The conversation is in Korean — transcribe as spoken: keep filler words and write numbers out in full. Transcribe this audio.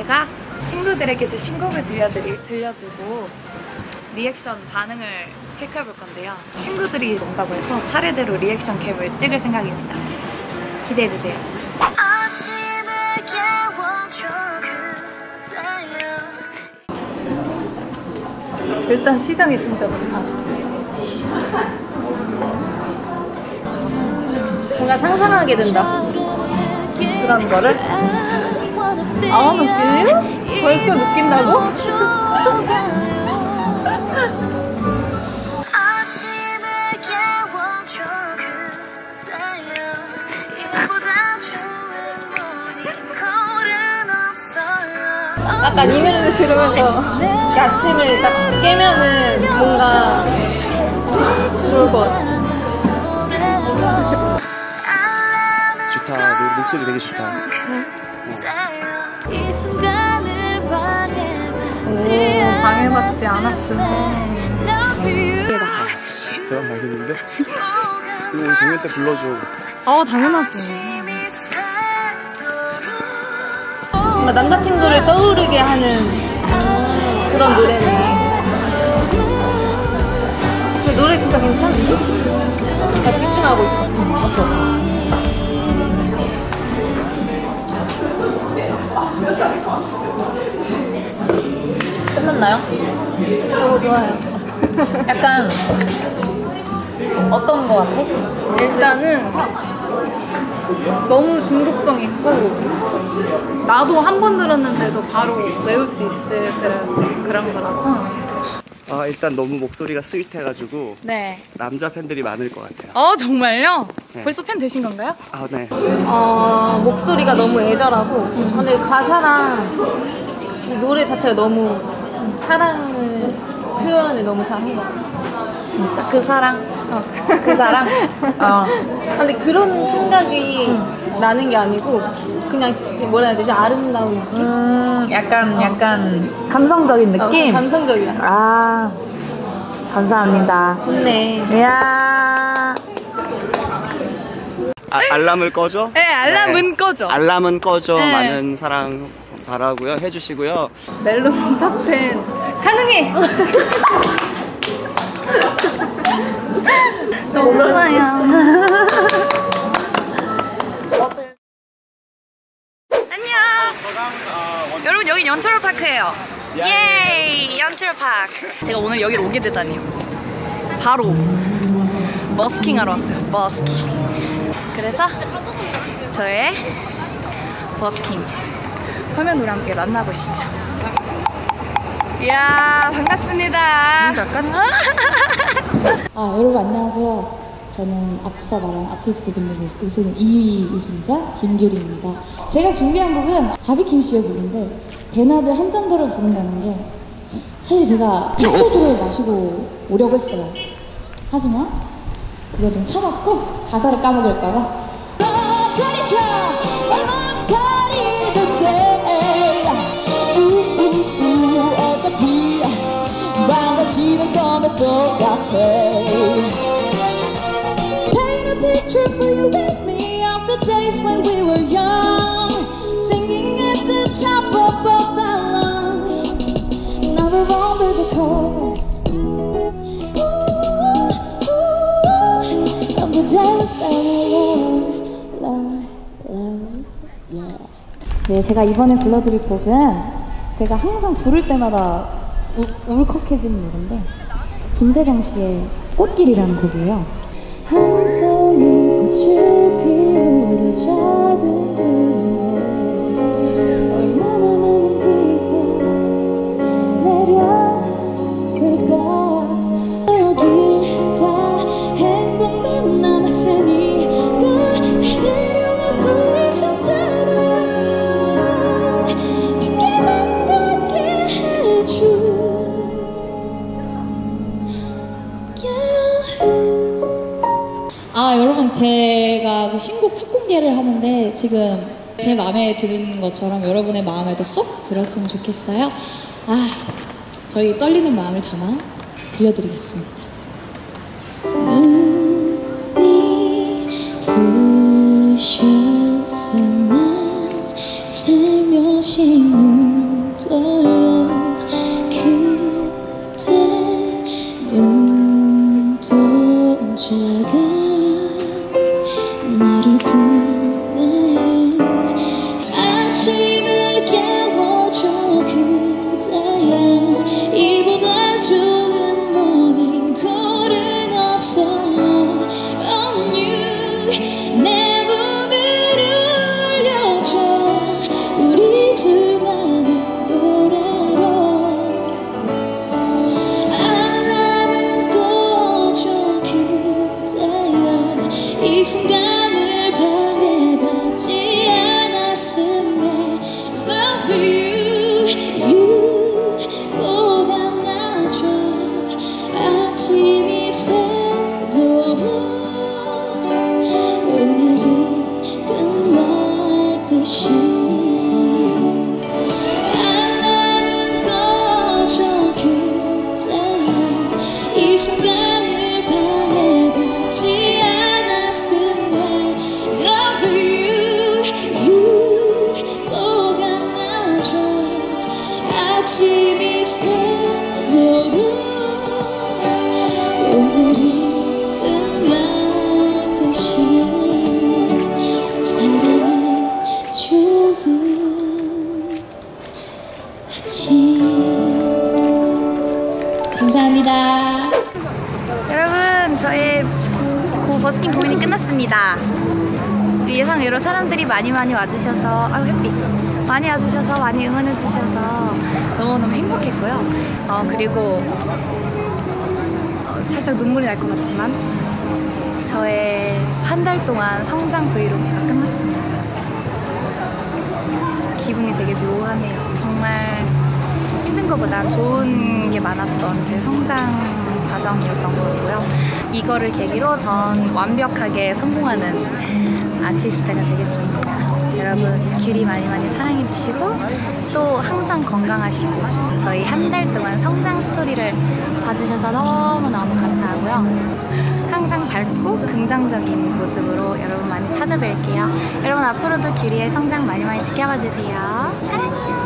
이따가 친구들에게 제 신곡을 들려드리, 들려주고 리액션 반응을 체크해 볼 건데요. 친구들이 온다고 해서 차례대로 리액션 캡을 찍을 생각입니다. 기대해 주세요. 일단 시장이 진짜 좋다. 뭔가 상상하게 된다. 그런 거를. 아, 나 지금 벌써 느낀다고? 약간 이 노래를 들으면서 아침을 딱 깨면은 뭔가 좋을 것 같아. 좋다. 너 목소리 되게 좋다. 오, 방해받지 않았으면. 대박 말겠는데? 이거 공연 때 불러줘. 어, 당연하지. 뭔가 남자친구를 떠오르게 하는 그런 노래네. 근데 노래 진짜 괜찮은데? 나 집중하고 있어. 끝났나요? 너무 좋아요. 약간 어떤 거 같아? 일단은 너무 중독성 있고 나도 한 번 들었는데도 바로 외울 수 있을 그런, 그런 거라서. 아, 일단 너무 목소리가 스윗해가지고 네. 남자 팬들이 많을 것 같아요. 어, 정말요? 네. 벌써 팬 되신 건가요? 아, 네. 어, 목소리가 너무 애절하고 음. 근데 가사랑 이 노래 자체가 너무 사랑을 표현을 너무 잘한 것 같아요. 진짜 그 사랑? 어. 그 사랑? 어. 근데 그런 생각이 음. 나는 게 아니고 그냥 뭐라 해야 되지? 아름다운 느낌? 음, 약간 어. 약간 감성적인 느낌? 어, 감성적이야. 아, 감사합니다. 좋네. 이야. 아, 알람을 꺼줘? 네, 알람은 네. 꺼줘. 알람은 꺼줘. 네. 많은 사랑 바라고요. 해주시고요. 멜론 탑텐 가능해! 너무 좋아요. 안녕. 여러분, 여기 연철파크예요. 예이, 연철파크. 제가 오늘 여기로 오게 되다니요. 바로 버스킹 하러 왔어요. 버스킹. 그래서 저의 버스킹 화면으로 함께 만나보시죠. 이야, 반갑습니다. 잠깐. 아, 여러분 안녕하세요. 저는 앞서 말한 아티스트 공동 우승 이 위 우승자 김규리입니다. 제가 준비한 곡은 바비킴 씨의 곡인데 대낮에 한 잔 더를 부른다는 게 사실 제가 백소주를 마시고 오려고 했어요. 하지만 그걸 좀 참았고 가사를 까먹을까봐 어차피 망가지는 거면 똑같아. Paint a picture for you and me of the days when we were young, singing at the top of the line. Now we're under the covers. On the day we fell in love, love, yeah. 네, 제가 이번에 불러드릴 곡은 제가 항상 부를 때마다 우, 울컥해지는 노래인데 김세정 씨의 꽃길이라는 곡이에요. 한 송이 꽃을 피우려 작은 두 눈에 얼마나 많은 비가 내렸을까. 여길과 행복만 남았으니 다 내려놓고 있었잖아. 깊게만 닿게 해줘. 아, 여러분, 제가 그 신곡 첫 공개를 하는데 지금 제 마음에 드는 것처럼 여러분의 마음에도 쏙 들었으면 좋겠어요. 아, 저희 떨리는 마음을 담아 들려드리겠습니다. 눈이 부셔서 난 살며시 눈 감사합니다. 여러분, 저의 고 버스킹 고민이 끝났습니다. 예상외로 사람들이 많이 많이 와주셔서, 아유 햇빛 많이 와주셔서 많이 응원해주셔서 너무너무 행복했고요. 어, 그리고 어, 살짝 눈물이 날 것 같지만 저의 한 달 동안 성장 브이로그가 끝났습니다. 기분이 되게 묘하네요. 정말 힘든 것보다 좋은 게 많았던 제 성장 과정이었던 것 같고요. 이거를 계기로 전 완벽하게 성공하는 아티스트가 되겠습니다. 여러분 귤이 많이 많이 사랑해주시고 또 항상 건강하시고 저희 한 달 동안 성장 스토리를 봐주셔서 너무너무 감사하고요. 항상 밝고 긍정적인 모습으로 여러분 많이 찾아뵐게요. 여러분 앞으로도 귤이의 성장 많이 많이 지켜봐 주세요. 사랑해요.